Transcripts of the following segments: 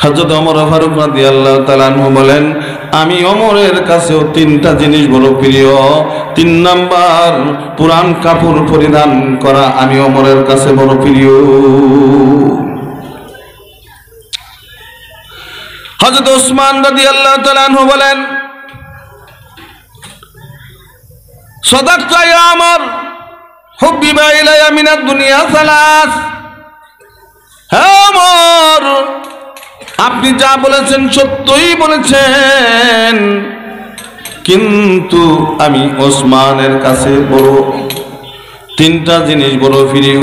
হযরত ওমর ফারুক রাদিয়াল্লাহু তাআলা আনহু বলেন, আমি ওমরের কাছেও তিনটা জিনিস বড় প্রিয়। 3 নাম্বার, পুরান কাপড় পরিধান করা আমি ওমরের কাছে বড় প্রিয়। হযরত ওসমান রাদিয়াল্লাহু তাআলা আনহু বলেন, সাদাকতা ইয়া ওমর, হুব্বিবা ইলাইয়া মিনাদ দুনিয়া সালাস। হে ওমর, আপনি যা বলেছেন সত্যই বলেছেন, কিন্তু আমি ওসমানের কাছে বড় তিনটা জিনিস বড় প্রিয়।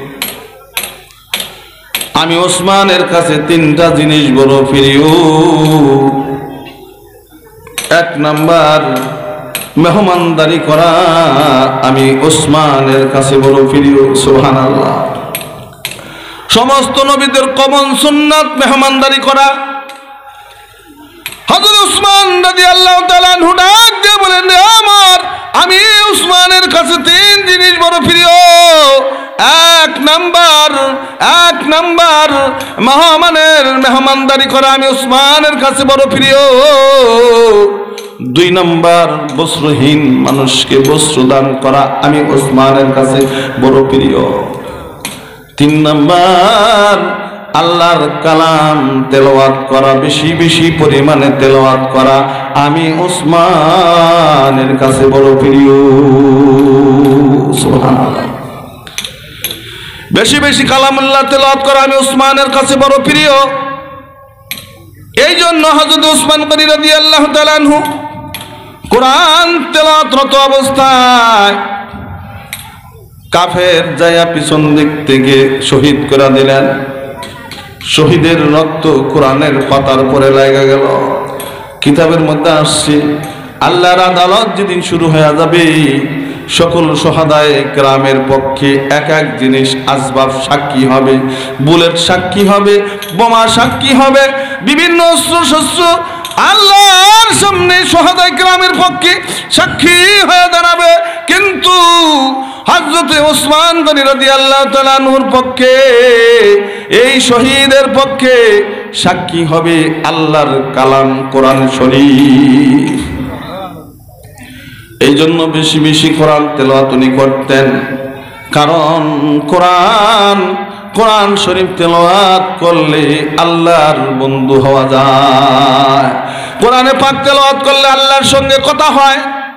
আমি ওসমানের কাছে তিনটা জিনিস বড় প্রিয়। 1 নাম্বার, মেহমানদারি করা আমি ওসমানের কাছে বড় প্রিয়। সুবহানাল্লাহ। সমস্ত নবীদের কমন সুন্নাত মেহমানদারি করা। হযরত ওসমান রাদিয়াল্লাহু তাআলা আনহু ডাক দিয়ে বলেন, আমার আমি ওসমানের কাছে 3 জিনিস বড় প্রিয়। 1 নাম্বার মেহমানদারি করা আমি ওসমানের কাছে বড় প্রিয়। 2 নাম্বার, বস্ত্রহীন মানুষকে বস্ত্র দান করা আমি ওসমানের কাছে বড় প্রিয়। 3 নাম্বার, আল্লাহর কালাম তেলাওয়াত করা, বেশি বেশি পরিমাণে তেলাওয়াত করা আমি ওসমানের কাছে বড় প্রিয়। সুবহানাল্লাহ। বেশি বেশি কালামুল্লাহ তেলাওয়াত করা আমি ওসমানের কাছে বড় প্রিয়। এই জন্য হযরত ওসমান গনি রাদিয়াল্লাহু তাআলা আনহু কোরআন তেলাওয়াতরত অবস্থায় কাফের যায়া পিছন দিক থেকে শহীদ করে দিলেন। শহীদের রক্ত কোরআনের পাতার পরে লাগা গেল। কিতাবের মধ্যে আসছে, আল্লাহর আদালত যেদিন শুরু হয়ে যাবে, সকল শহাদায়ে কেরামের পক্ষে এক এক জিনিস আসবাব সাক্ষী হবে। বুলেট সাক্ষী হবে, বোমা সাক্ষী হবে, বিভিন্ন অস্ত্র শস্ত্র আল্লাহর সামনে শহাদায়ে কেরামের পক্ষে সাক্ষী হয়ে দাঁড়াবে। কিন্তু হযরত ওসমান গনি রাদিয়াল্লাহু তাআলা আনহুর পক্ষে, এই শহীদের পক্ষে সাক্ষী হবে আল্লাহর কালাম কোরআন শরীফ। এই জন্য বেশি বেশি কোরআন তেলাওয়াত উনি করতেন, কারণ কোরআন শরীফ তেলাওয়াত করলে আল্লাহর বন্ধু হওয়া যায়। কোরআনে পাক তেলাওয়াত করলে আল্লাহর সঙ্গে কথা হয়।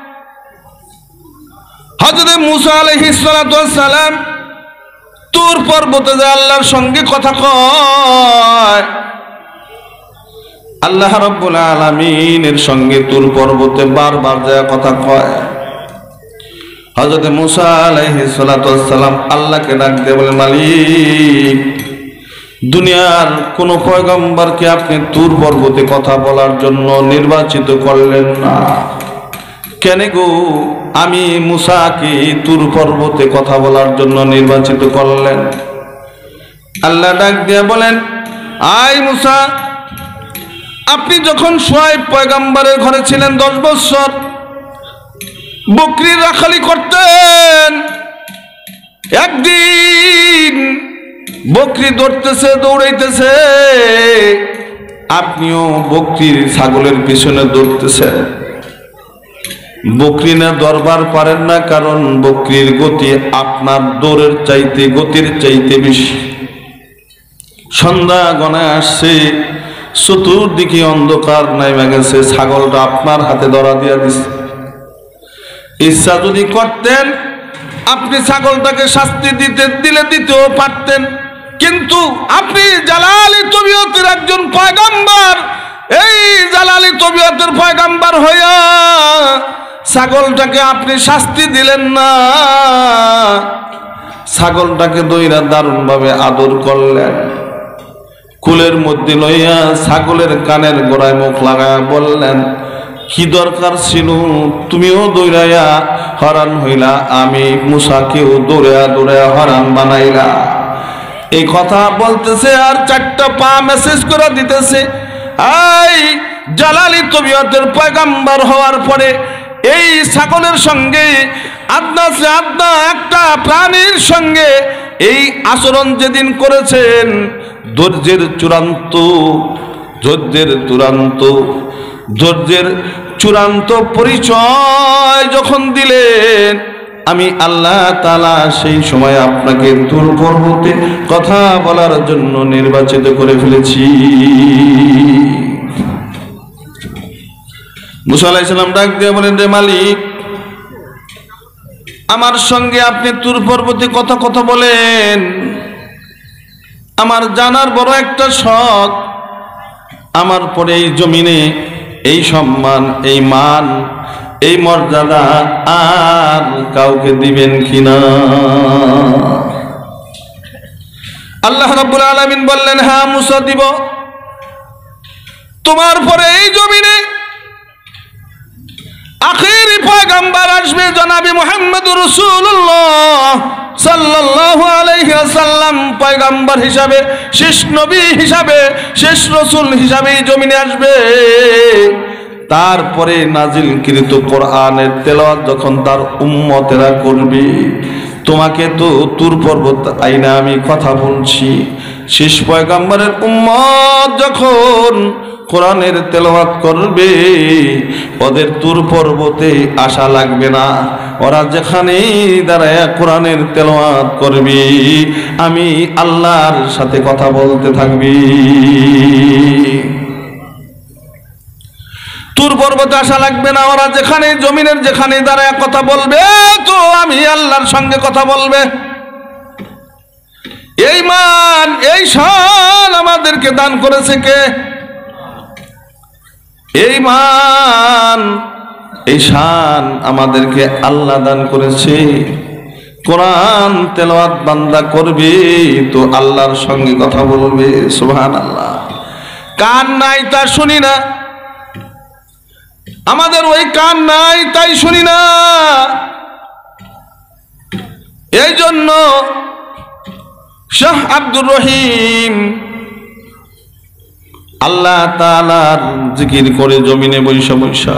হযরত মুসা আলাইহিস সালাতু ওয়াস সালাম তুর পর্বতে যে আল্লাহর সঙ্গে কথা কয়, আল্লাহ রাব্বুল আলামিনের সঙ্গে তুর পর্বতে বারবার যায় কথা কয়। হযরত মুসা আলাইহিস সালাতু ওয়াস সালাম আল্লাহকে ডাক দিয়ে বলে, মালিক, দুনিয়ার কোন পয়গম্বরকে আপনি তুর পর্বতে কথা বলার জন্য নির্বাচিত করলেন না, কেন গো আমি মুসাকে তুর পর্বতে কথা বলার জন্য নির্বাচিত করলেন? আল্লাহ ডাক দিয়ে বলেন, আয় মুসা, আপনি যখন শুআয়ব পয়গম্বরের ঘরে ছিলেন 10 বছর, বকরির রাখালি করতেন। একদিন বকরি ধরতেছে, দৌড়াইতেছে, আপনিও বকরির ছাগলের পিছনে দৌড়তেছেন। বকরি না দরবার পারেন না, কারণ বকরির গতি আপনার দৌড়ের চাইতে, গতির চাইতে বেশি। সন্ধ্যা গণায় আসছে, চতুর্দিকে অন্ধকার নাইমা গেছে, ছাগলটা আপনার হাতে ধরা দিয়া দিছে। ইচ্ছা যদি করতেন আপনি ছাগলটাকে শাস্তি দিতেও পারতেন, কিন্তু আপনি জালালি তবিয়তের একজন পয়গম্বর, এই জালালি তবিয়তের পয়গম্বর হইয়া ছাগলটাকে আপনি শাস্তি দিলেন না। ছাগলটাকে দইরা দারুণ ভাবে আদর করলেন, কুলের মধ্যে লইয়া ছাগলের কানের গোড়ায় মুখ লাগায়া বললেন, কি দরকার ছিল, তুমিও দৌড়াইয়া হরান হইলা, আমি মুসাকেও দৌড়াইয়া হরান বানাইলা। এই কথা বলতেছে আর 4টা পা মেসেজ করে দিতেছে, এই জালালি তবিয়তের পয়গম্বর হওয়ার পরে এই ছাগলের সঙ্গে আদনা সে আদনা একটা প্রাণীর সঙ্গে এই আচরণ যেদিন করেছেন, ধৈর্যের চূড়ান্ত ধৈর্যের চূড়ান্ত পরিচয় যখন দিলেন, আমি আল্লাহ তাআলা সেই সময় আপনাকে তুর পর্বতে কথা বলার জন্য নির্বাচিত করে ফেলেছি। মুসা আলাইহিস সালাম ডাক দিয়ে বলেন, রে মালিক, আমার সঙ্গে আপনি তুর পর্বতে কথা বলেন, আমার জানার বড় একটা শখ, আমার পরে এই জমিনে এই সম্মান, এই মান, এই মর্যাদা আর কাউকে দিবেন কিনা। আল্লাহ রাব্বুল আলামিন বললেন, হ্যাঁ মুসা, দিব। তোমার পরে এই জমিনে আখিরি পয়গম্বর আসবে, জনাবে মুহাম্মদুর রাসূলুল্লাহ সাল্লাল্লাহু আলাইহি ওয়াসাল্লাম পয়গম্বর হিসাবে, শেষ নবী হিসাবে, শেষ রাসূল হিসাবে জমিনে আসবে। তারপরে নাজিলকৃত কোরআনের তেলাওয়াত যখন তার উম্মতেরা করবে, তোমাকে তো তুর পর্বত আইনা আমি কথা বলছি, শেষ পয়গম্বরের উম্মত যখন কোরআনের তেলাওয়াত করবে, ওদের তুর পর্বতে আসা লাগবে না, ওরা যেখানেই দাঁড়ায় কোরআনের তেলাওয়াত করবে, আমি আল্লাহর সাথে কথা বলতে থাকবি। তুর পর্বতে আসা লাগবে না, ওরা যেখানে জমিনের যেখানে দাঁড়ায় কথা বলবে, তো আমি আল্লাহর সঙ্গে কথা বলবে। এই মান, এই শান আমাদেরকে দান করেছে কে? এই মান, এই শান আমাদেরকে আল্লাহ দান করেছে। কোরআন তেলাওয়াত বান্দা করবে তো আল্লাহর সঙ্গে কথা বলবে। সুবহানাল্লাহ। কান নাই তা শুনি না, আমাদের ওই কান নাই তাই শুনি না। এই জন্য শাহ আব্দুর রহিম আল্লাহ তাআলার জিকির করে জমিনে বৈশা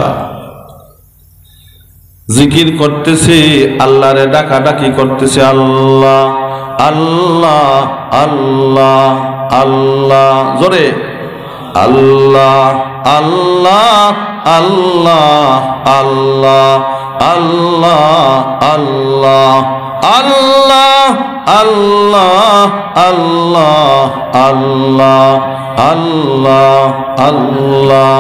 জিকির করতেছে, আল্লাহরে ডাকাডাকি করতেছে, আল্লাহ আল্লাহ আল্লাহ আল্লাহ, জোরে আল্লাহ আল্লাহ আল্লাহ আল্লাহ আল্লাহ আল্লাহ আল্লাহ আল্লাহ আল্লাহ আল্লাহ আল্লাহ আল্লাহ।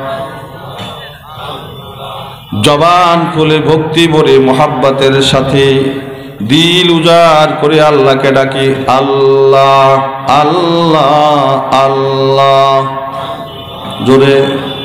জবান খুলে ভক্তি ভরে মোহাব্বতের সাথে দিল উজাড় করে আল্লাহকে ডাকি, আল্লাহ আল্লাহ আল্লাহ, জোরে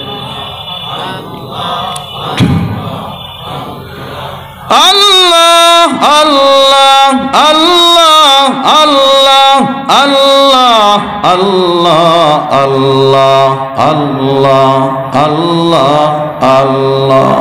আল্লাহ আল্লাহ আল্লাহ আল্লাহ আল্লাহ আল্লাহ আল্লাহ আল্লাহ আল্লাহ আল্লাহ।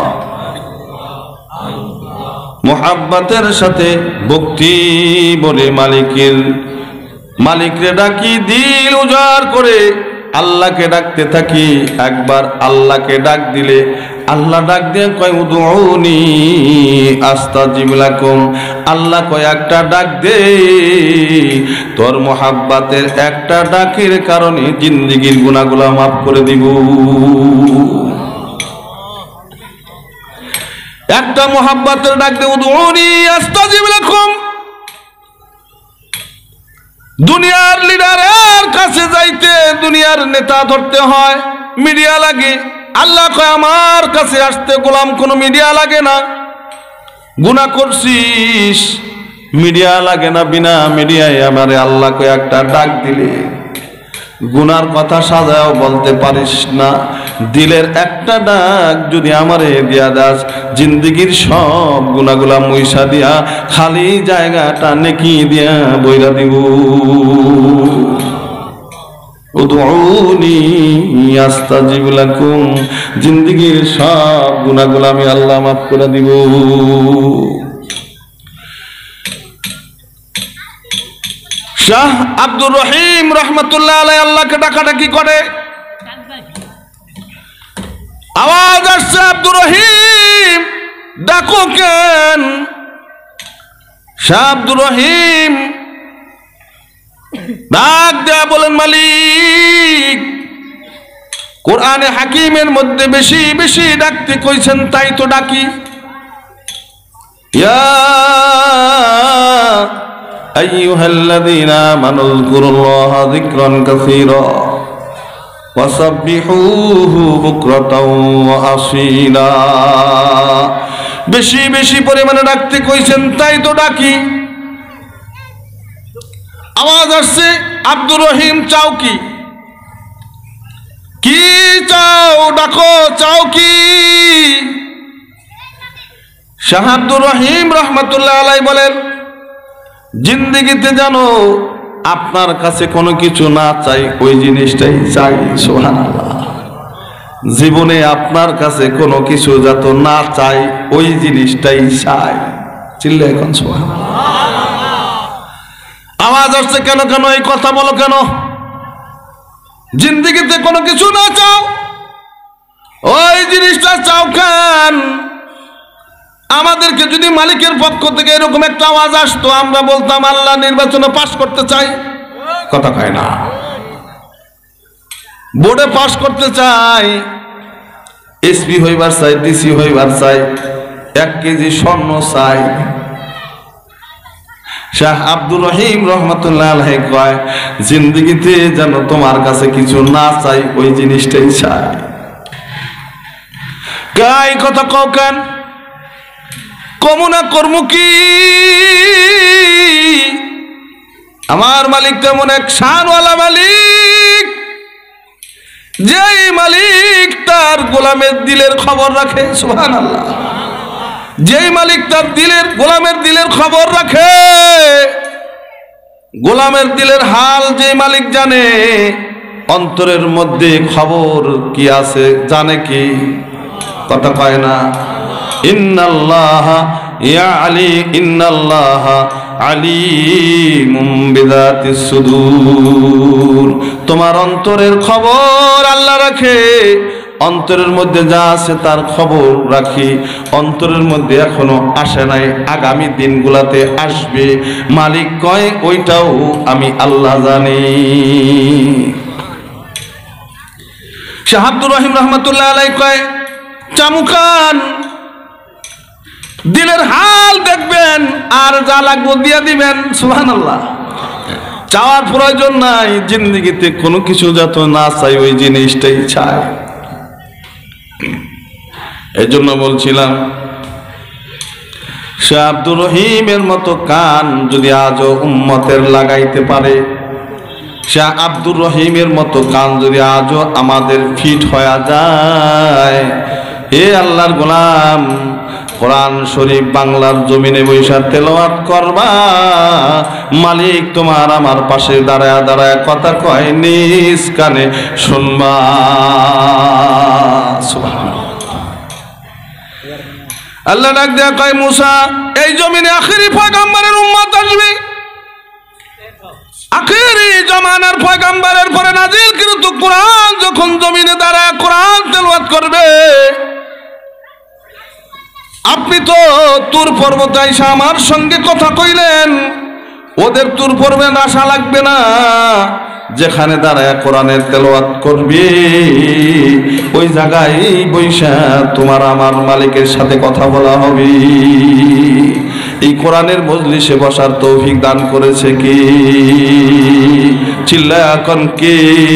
মোহাব্বতের সাথে ভক্তি বলে মালিকরে ডাকি, দিল উজাড় করে আল্লাহকে ডাকতে থাকি। একবার আল্লাহকে ডাক দিলে আল্লাহ ডাক দিয়ে কয়, উদউনি আস্তাজিব লাকুম। আল্লাহ কয়, একটা ডাক দে, তোর মোহাব্বতের একটা ডাকের কারণে জিন্দেগির গুনাহগুলো মাফ করে দিব। একটা মোহাব্বতের ডাক দে, উদউনি আস্তাজিব লাকুম। দুনিয়ার লিডারের কাছে যাইতে দুনিয়ার নেতা ধরতে হয়, মিডিয়া লাগে। আল্লাহ কয়, আমার কাছে আসতে গোলাম কোনো মিডিয়া লাগে না। গুনাহ করছিস, মিডিয়া লাগে না, বিনা মিডিয়ায় আমারে আল্লাহ কয় একটা ডাক দিলে গুনার কথা সাজাও বলতে পারিস না, দিলের একটা ডাক যদি আমারে দিয়া দাস, জিন্দেগির সব গুনাহগুলা মুইসা দিয়া খালি জায়গাটা নেকি দিয়া বইরা দিব। উদউনি আস্তাজিব লাকুম, জিন্দেগির সব গুনাহগুলা আমি আল্লাহ মাফ করে দিব। শাহ আব্দুর রহিম রহমতুল্লাহ আলাইহি আল্লাহকে ডাকাডাকি করে, আওয়াজ আসছে, আব্দুর রহিম ডাকো কেন? শাহ আব্দুর রহিম ডাক দেয়া বলেন, মালিক কোরআনে হাকিমের মধ্যে বেশি বেশি ডাকতে কইছেন, তাই তো ডাকি। ইয়া আইয়ুহাল্লাযীনা আমানু যকুরুল্লাহা যিকরান কাসীরা ওয়াসাব্বিহুহু বুকরাতাও ওয়া আসীলা। বেশি বেশি পরিমাণে ডাকতে কইছেন, তাই তো ডাকি। আওয়াজ আসছে, আব্দুর রহিম চাও কি? কি চাও? ডাকো, চাও কি? শাহ আব্দুর রহিম রহমাতুল্লাহ আলাইহি বলেন, জিন্দেগিতে জানো আপনার কাছে কোনো কিছু না চাই, ওই জিনিসটাই চাই। সুবহানাল্লাহ। জীবনে আপনার কাছে কোনো কিছু যত না চাই, ওই জিনিসটাই চাই। চিল্লা এখন সুবহানাল্লাহ। আওয়াজ আসছে কেন? কেন এই কথা বলো কেন? জিন্দেগিতে কোনো কিছু না চাও, ওই জিনিসটা চাও কেন? আমাদেরকে যদি মালিকের পক্ষ থেকে এরকম একটা আওয়াজ আসতো, আমরা বলতাম আল্লাহ নির্বাচনে পাশ করতে চাই। কথা কয় না। বোর্ডে পাশ করতে চাই, এসপি হইবার চাই, ডিসি হইবার চাই, 1 কেজি স্বর্ণ চাই। শাহ আব্দুর রহিম রহমাতুল্লাহ আলাইহি কয়, জিন্দেগিতে যেন তোমার কাছে কিছু না চাই, ওই জিনিসটাই চাই। গাই কথা কও কেন? কমুনা কর্ম কি? আমার মালিক তেমন এক শানওয়ালা মালিক, যেই মালিক তার গোলামের দিলের খবর রাখে। সুবহানাল্লাহ। যেই মালিক তার গোলামের দিলের খবর রাখে, গোলামের দিলের হাল যেই মালিক জানে, অন্তরের মধ্যে খবর কি আছে জানে কি? কথা কয় না। ইন্নাল্লাহা আলিমুম বিযাতিস সুদূর। তোমার অন্তরের খবর আল্লাহ রাখে। অন্তরের মধ্যে যা আছে তার খবর রাখি। অন্তরের মধ্যে এখনো আসে নাই, আগামী দিনগুলাতে আসবে। মালিক কয় ওইটাও আমি আল্লাহ জানি। শাহ আব্দুর রহিম রহমাতুল্লাহ আলাইহি কয়, চামুকান দিলের হাল দেখবেন, আর যা লাগবে দিয়ে দিবেন। সুবহানাল্লাহ। চাওয়ার প্রয়োজন নাই, জিন্দেগিতে কোনো কিছু যত না চাই, ওই জিনিসটাই চাই। এই জন্য বলছিলাম, শাহ আব্দুর রহিমের মতো কান যদি আজও উম্মতের লাগাইতে পারে, শাহ আব্দুর রহিমের মতো কান যদি আজও আমাদের ফিট হয়ে যায়, এ আল্লাহর গোলাম, কোরআন শরীফ বাংলার জমিনে বৈশা তেলাওয়াত করবা, মালিক তোমার আমার পাশে দাঁড়ায় দাঁড়ায় কথা কয়, নিজ কানে শুনবা। সুবহানাল্লাহ। আল্লাহ ডাক দেয়া কয়, মুসা, এই জমিনে আখিরি পয়গম্বরের উম্মত আসবে। আখিরি জামানার পয়গম্বরের পরে নাজিল কিন্তু কোরআন যখন জমিনে দাঁড়ায় কোরআন তেলাওয়াত করবে, আপনি তো তুর পর্বতে আইসা আমার সঙ্গে কথা কইলেন, ওদের তুর পর্বে আসা লাগবে না। যেখানে দাঁড়ায় কোরআনের তেলাওয়াত করবে, ওই জায়গায় বৈশা তোমার আমার মালিকের সাথে কথা বলা হবে। এই কোরআনের মজলিসে বসার তৌফিক দান করেছে কি? চিল্লা এখন কে?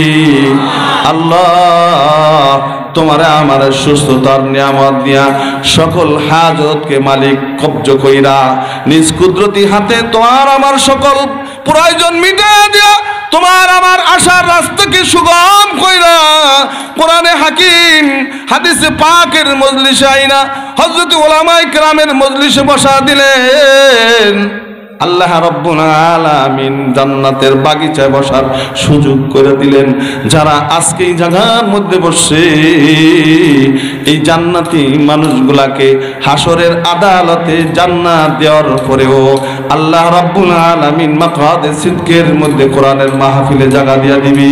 আল্লাহ। তোমারে আমার সুস্থতার নিয়ামত দিয়া সকল হাজতকে মালিক কব্জ কইরা নিজ কুদরতি হাতে তোমার আমার সকল প্রয়োজন মিটা দিয়া তোমার আমার আশার রাস্তাকে সুগম কইরা কোরআনে হাকিম হাদিসে পাকের মজলিসে আইনা হযরত উলামায়ে কেরামের মজলিসে বসা দিলেন। আল্লাহ রাব্বুল আলামিন জান্নাতের বাগিচায় বসার সুযোগ করে দিলেন। যারা আজকে এই জায়গার মধ্যে বসে এই জান্নাতি মানুষগুলাকে হাসরের আদালতে জান্নাত দেওয়ার পরেও আল্লাহ রাব্বুল আলামিন মাকআদে সিদকের মধ্যে কোরআনের মাহফিলে জায়গা দিয়া দিবি।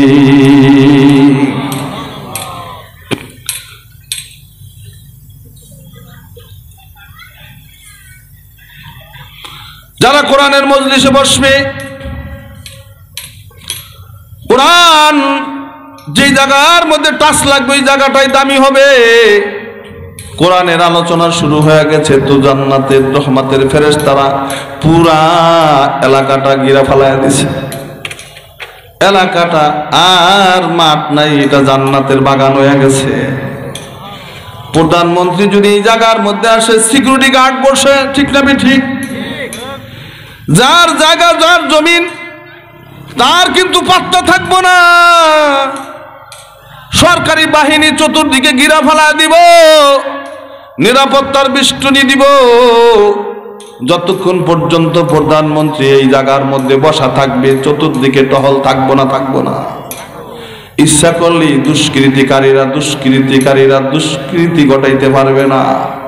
যারা কোরআনের মজলিসে বসবে, কোরআন যে জায়গার মধ্যে টাচ লাগবে ওই জায়গাটাই দামি হবে। কোরআনের আলোচনা শুরু হয়ে গেছে তো জান্নাতের রহমতের ফেরেশতারা পুরা এলাকাটা ঘিরে ফেলায় দিছে। এলাকাটা আর মাঠ নাই, এটা জান্নাতের বাগান হয়ে গেছে। প্রধানমন্ত্রী যদি এই জায়গার মধ্যে আসে সিকিউরিটি গার্ড বসে, ঠিক না ঠিক? যার জায়গা যার জমিন তার কিন্তু পাত্তা থাকবো না। সরকারি বাহিনী চতুর্দিকে ঘিরা ফেলা দিব, নিরাপত্তার বেষ্টনী দিব, যতক্ষণ পর্যন্ত প্রধানমন্ত্রী এই জায়গার মধ্যে বসা থাকবে চতুর্দিকে টহল থাকবো না। ইচ্ছা করলে দুষ্কৃতিকারীরা দুষ্কৃতি ঘটাইতে পারবে না।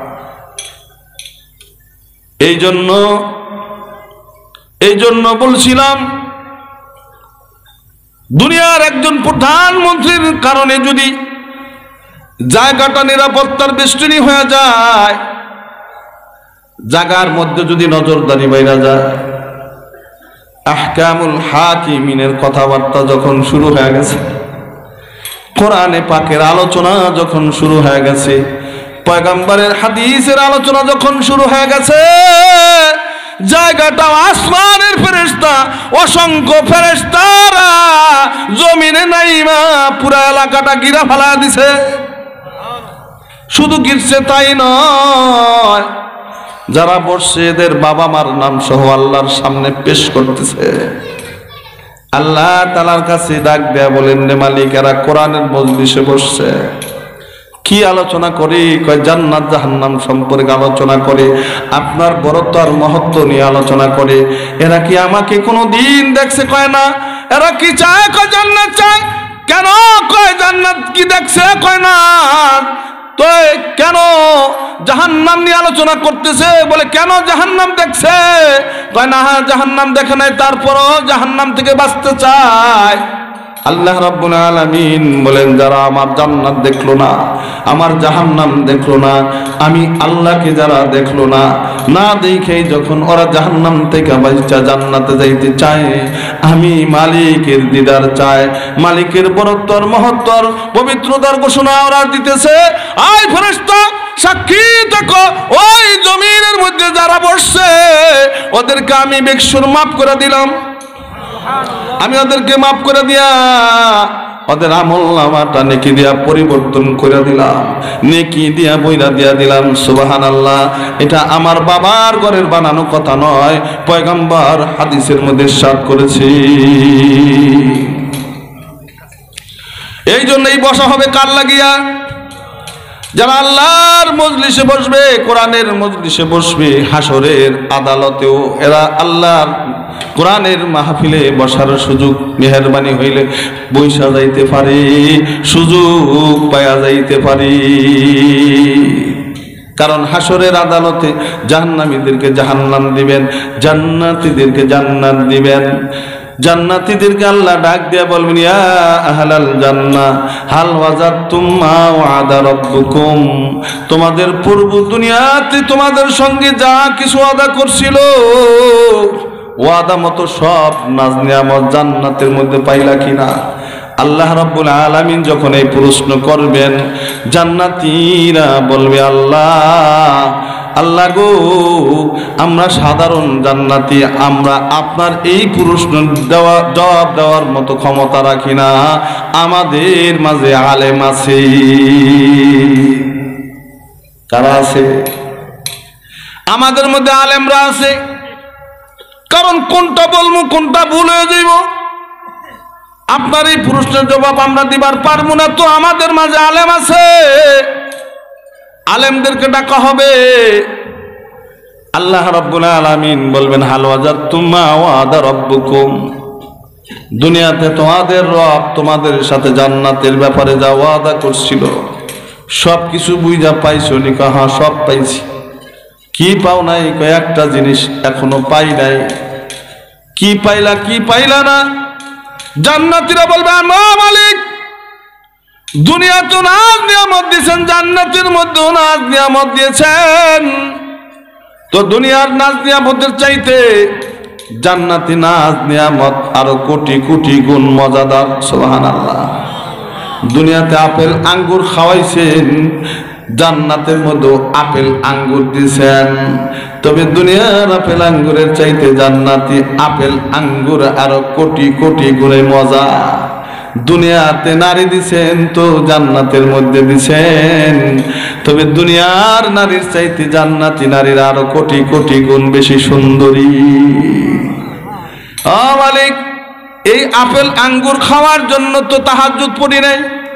এই জন্য বলছিলাম, দুনিয়ার একজন প্রধানমন্ত্রীর কারণে যদি জায়গাটা নিরাপত্তার বেষ্টনী হয়ে যায়, জায়গার মধ্যে যদি নজরদারি বাইরা যায়, আহকামুল হাকিমিনের কথাবার্তা যখন শুরু হয়ে গেছে, কোরআনে পাকের আলোচনা যখন শুরু হয়ে গেছে, পয়গম্বরের হাদিসের আলোচনা যখন শুরু হয়ে গেছে, জায়গাটা আসমানের ফেরেশতা অসংখ্য ফেরেশতারা জমিনে নাইমা পুরা এলাকাটা ঘিরা ফেলা দিছে। শুধু গিরছে তাই নয়, যারা বসছে এদের বাবা মার নাম সহ আল্লাহর সামনে পেশ করতেছে। আল্লাহ তাআলার কাছে ডাক দেয়া বলেন, রে মালিক, এরা কোরআনের মজলিসে বসছে, কি আলোচনা করে? কয় জান্নাত জাহান্নাম সম্পর্কে আলোচনা করে, আপনার বড়ত্ব আর মহত্ব নিয়ে আলোচনা করে। এরা কি আমাকে কোনো দিন দেখছে? কয় না। এরা কি চায়? কয় জান্নাত চায়। কেন? কয় জান্নাত কি দেখছে? কয় না। তো কেন জাহান্নাম নিয়ে আলোচনা করতেছে? বলে কেন জাহান্নাম দেখছে? কয় না, জাহান্নাম দেখে নাই, তারপরও জাহান্নাম থেকে বাঁচতে চায়। আল্লাহ রাব্বুল আলামিন বলেন, যারা আমার জান্নাত দেখলো না, আমার জাহান্নাম দেখলো না, আমি আল্লাহকে যারা দেখলো না, না দেখেই যখন ওরা জাহান্নাম থেকে বাঁচা জান্নাতে যাইতে চায়, আমি মালিকের দিদার চায়, মালিকের বরত্বর মহত্বর পবিত্রতার ঘোষণা ওরা দিতেছে। আয় ফেরেশতা, সাক্ষী থাকো, ওই জমিনের মধ্যে যারা বসছে ওদেরকে আমি বেকসুর মাফ করে দিলাম। আমি ওদেরকে মাফ করে দিয়া ওদের আমল নামাটা নেকি দিয়া পরিবর্তন করে দিলাম, নেকি দিয়া বইরা দিয়া দিলাম। সুবহানাল্লাহ। এটা আমার বাবার ঘরের বানানো কথা নয়, পয়গম্বর হাদিসের মধ্যে ইরশাদ করেছি। এই জন্যই বসা হবে কার লাগিয়া? যারা আল্লাহর মজলিসে বসবে, কোরআনের মজলিসে বসবে, হাসরের আদালতেও এরা আল্লাহর কোরআনের মাহফিলে বসার সুযোগ মেহেরবানি হইলে বৈশা যাইতে পারে, সুযোগ পায়া যাইতে পারে। কারণ হাসরের আদালতে জাহান্নামীদেরকে জাহান্নাম দিবেন, জান্নাতীদেরকে জান্নাত দিবেন। জান্নাতীদেরকে আল্লাহ ডাক দিয়া বলবেন, ইয়া আহলাল জান্নাহ হাল ওয়াজাদতুম মা ওয়াদা রাব্বুকুম, তোমাদের পূর্ব দুনিয়াতে তোমাদের সঙ্গে যা কিছু ওয়াদা করছিল, ওয়াদা মতো সব নাজ নিয়ামত জান্নাতের মধ্যে পাইলা কিনা? আল্লাহ রাব্বুল আলামিন যখন এই প্রশ্ন করবেন, জান্নাতীরা বলবে, আল্লাহ গো, আমরা সাধারণ জান্নাতি, আমরা আপনার এই প্রশ্ন জবাব দেওয়ার মতো ক্ষমতা রাখি না, আমাদের মাঝে আলেম আছে। কারা আছে? আমাদের মধ্যে আলেমরা আছে। কারণ কোনটা বলবো কোনটা ভুল হয়ে যাইব, আপনার এই প্রশ্নের জবাব আমরা দিবার পারবো না, তো আমাদের মাঝে আলেম আছে, আলেমদেরকে ডাকা হবে। আল্লাহ রাব্বুল আলামিন বলবেন, হাল ওয়াজাদতুম মা ওয়াদা রাব্বুকুম, দুনিয়াতে তোমাদের রব তোমাদের সাথে জান্নাতের ব্যাপারে যা ওয়াদা করছিল সব কিছু বুঝা পাইছো নি? হ্যাঁ, সব পাইছি। কি পাও নাই? কয়েকটা জিনিস এখনো পাই নাই। কি পাইলা, কি পাইলা না? জান্নাতীরা বলবে, না মালিক, দুনিয়াতে নাজ নিয়ামত দিয়েছেন, জান্নাতের মধ্যেও নাজ নিয়ামত দিয়েছেন, তো দুনিয়ার নাজ নিয়ামতের চাইতে জান্নাতি নাজ নিয়ামত আরো কোটি কোটি গুণ মজাদার। সুবহানাল্লাহ। দুনিয়াতে আপেল আঙ্গুর খাওয়াইছেন, জান্নাতের মধ্যে আপেল আঙ্গুর দিছেন। তবে দুনিয়ার আপেল আঙ্গুরের চাইতে জান্নাতি আপেল আঙ্গুর আরো কোটি কোটি গুণে মজা। দুনিয়াতে নারী দিছেন তো জান্নাতের মধ্যে দিছেন, তবে দুনিয়ার নারীর চাইতে জান্নাতি নারীর আরো কোটি কোটি গুণ বেশি সুন্দরী। মালিক, এই আপেল আঙ্গুর খাওয়ার জন্য তো তাহাজ্জুদ পড়ি নাই,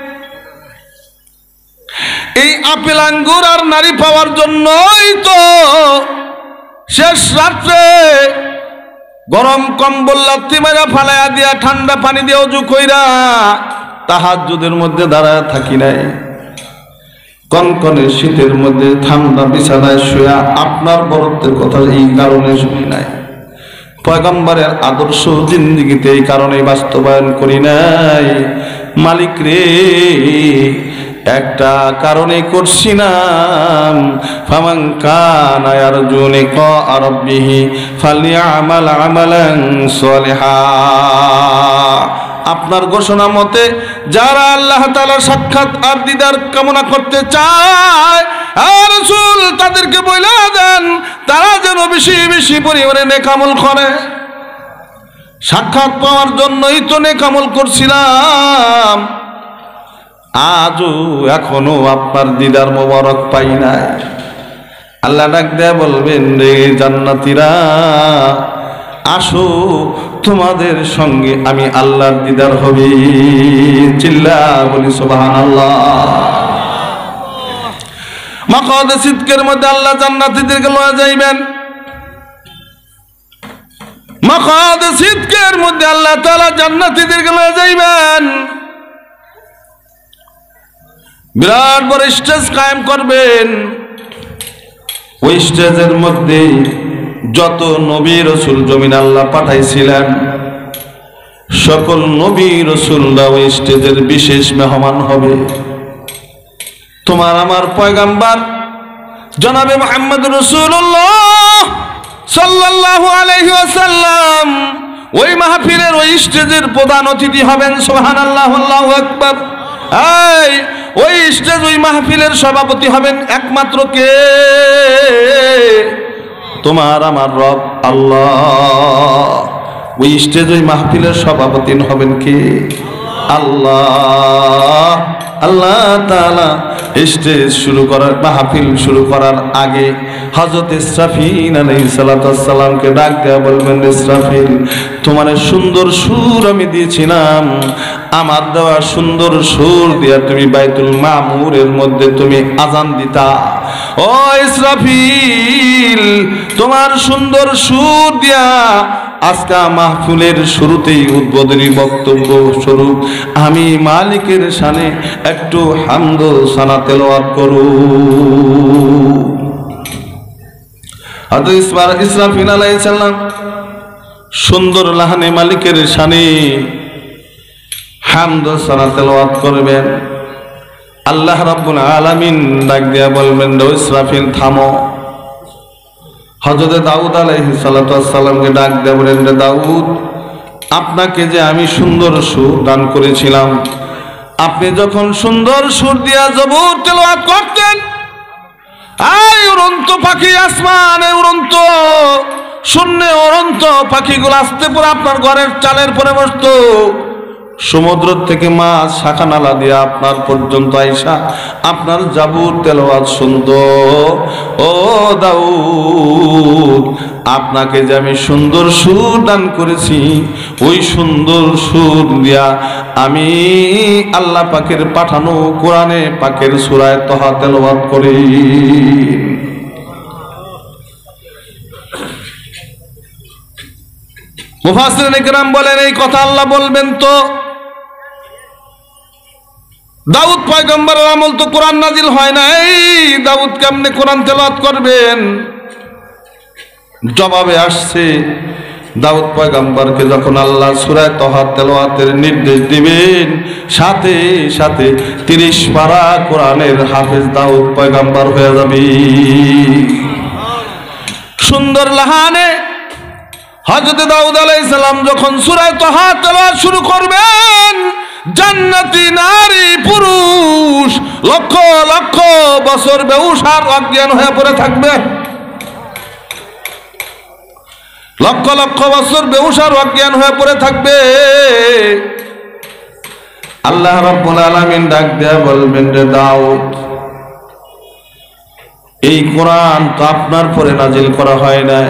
এই আপেল আঙ্গুর আর নারী পাওয়ার জন্যই তো শেষ রাত্রে গরম কম্বল লাত্তি মারা ফালাইয়া দিয়া ঠান্ডা পানি দিয়ে ওযু কইরা তাহাজ্জুদের মধ্যে দাঁড়ায় থাকি নাই। কনকনে শীতের মধ্যে ঠান্ডা বিছানায় শুয়া আপনার বরত্বের কথা এই কারণে শুনি নাই। পয়গম্বরের আদর্শ জিন্দেগিতে এই কারণে বাস্তবায়ন করি নাই। মালিক রে, একটা কারণে করছি না, ফামান কানা ইয়ারজু লিকা রাব্বিহি ফালইআমাল আমালান সলিহা। আপনার ঘোষণা মতে যারা আল্লাহ তাআলার সাক্ষাৎ আর দিদার কামনা করতে চায়, আর রাসূল তাদেরকে বলে দেন তারা যেন বেশি বেশি পরিমাণে নেক আমল করে। সাক্ষাৎ পাওয়ার জন্যই তো নেক আমল করছিলাম, আজও এখনো আপনার দিদার মোবারক পাই নাই। আল্লাহ ডাক দেয়া বলবেন, রে জান্নাতীরা, আসো তোমাদের সঙ্গে আমি আল্লাহর দিদার হবে। চিল্লা বলি সুবহানাল্লাহ। মাকাদে সিদকের মধ্যে আল্লাহ জান্নাতীদেরকে লয়ে যাইবেন। মাকাদে সিদকের মধ্যে আল্লাহ তাআলা জান্নাতীদেরকে লয়ে যাইবেন। বিরাট বড় স্টেজ কায়েম করবেন। ওই স্টেজের মধ্যে যত নবী রাসূল জমিন আল্লাহ পাঠাইছিলেন, সকল নবী রাসূলরা ওই স্টেজের বিশেষ মেহমান হবে। তোমার আমার পয়গম্বর জনাবে মুহাম্মদ রাসূলুল্লাহ সাল্লাল্লাহু আলাইহি ওয়াসাল্লাম ওই মাহফিলের ওই স্টেজের প্রধান অতিথি হবেন। সুবহানাল্লাহ, আল্লাহু আকবার। ওই স্টেজ ওই মাহফিলের সভাপতি হবেন একমাত্র কে? তোমার আমার রব আল্লাহ। ওই স্টেজ ওই মাহফিলের সভাপতি হবেন কে? আল্লাহ। আল্লাহ তাআলা স্টেজ শুরু করার, মাহফিল শুরু করার আগে হযরত ইসরাফিল আলাইহিস সালাতু ওয়াস সালামকে ডাক দেয়া বলবেন, ইসরাফিল, তোমার সুন্দর সুর আমি দিয়েছিলাম, আমার দেওয়া সুন্দর সুর দিয়া তুমি বাইতুল মামুরের মধ্যে তুমি আযান দিতা। ও ইসরাফিল, তোমার সুন্দর সুর দিয়া আজকে মাহফিলের শুরুতেই উদ্বোধনী বক্তব্য স্বরূপ আমি মালিকের শানে একটু হামদ সানা তেলাওয়াত করু। হযরত ইসরাফিল আলাইহিস সালাম সুন্দর লাহানে মালিকের শানে হামদ সানা তেলাওয়াত করবেন। আল্লাহ রাব্বুল আলামিন ডাক দিয়া বলবেন, ইসরাফিল থামো। হযরত দাউদ আলাইহিস সালাতু ওয়াস সালামকে ডাক দেয়া বলেন, দাউদ, আপনাকে যে আমি সুন্দর সুর দান করেছিলাম, আপনি যখন সুন্দর সুর দিয়া জবুর তেলাওয়াত করতেন, এই উড়ন্ত পাখি আসমানে উড়ন্ত, শূন্যে উড়ন্ত পাখিগুলো আসতে পরে আপনার ঘরের চালের পরে বসতো। সমুদ্র থেকে মাছ শাখা নালা দিয়ে আপনার পর্যন্ত আইসা আপনার জাবুর তেলাওয়াত শুনতো। ও দাউদ, আপনাকে যে আমি সুন্দর সুর দান করেছি, ওই সুন্দর সুর দিয়া আমি আল্লাহ পাকের পাঠানো কোরআনে পাকের সূরা তাহা তেলাওয়াত করি। মুফাসসিরিন ইকরাম বলেন, এই কথা আল্লাহ বলবেন তো দাউদ পয়গম্বরের আমল তো কোরআন নাজিল হয় নাই, দাউদ কেমনে কোরআন তেলাওয়াত করবেন? জবাবে আসছে, দাউদ পয়গম্বরকে যখন আল্লাহ সূরা তাহা তেলাওয়াতের নির্দেশ দিবেন, সাথে সাথে 30 পারা কোরআনের হাফেজ দাউদ পয়গম্বর হয়ে যাবে। সুন্দর লাহানে হযরত দাউদ আলাইহিস সালাম যখন সূরা তাহা তেলাওয়াত শুরু করবেন, জান্নাতি নারী পুরুষ লক্ষ লক্ষ বছর বেহুশ আর অজ্ঞান হয়ে পড়ে থাকবে, লক্ষ লক্ষ বছর বেহুশ আর অজ্ঞান হয়ে পড়ে থাকবে। আল্লাহ রাব্বুল আলামিন ডাক দেয়া বলবেন, রে দাউদ, এই কোরআন তো আপনার পরে নাজিল করা হয় নাই,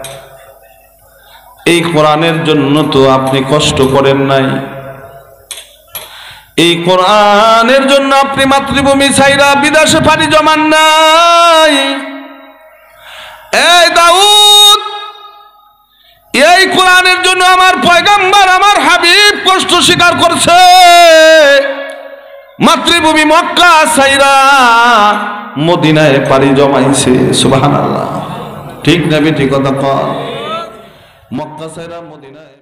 এই কোরআনের জন্য তো আপনি কষ্ট করেন নাই, এই কোরআনের জন্য আপনি মাতৃভূমি ছাইরা বিদেশে পাড়ি জমান নাই। এই দাউদ, এই কোরআনের জন্য আমার পয়গম্বর আমার হাবিব কষ্ট স্বীকার করছে, মাতৃভূমি মক্কা ছাইরা মদিনায় পাড়ি জমাইছে। সুবহানাল্লাহ, ঠিক না বেঠিক কথা কর? মক্কা ছাইরা মদিনায়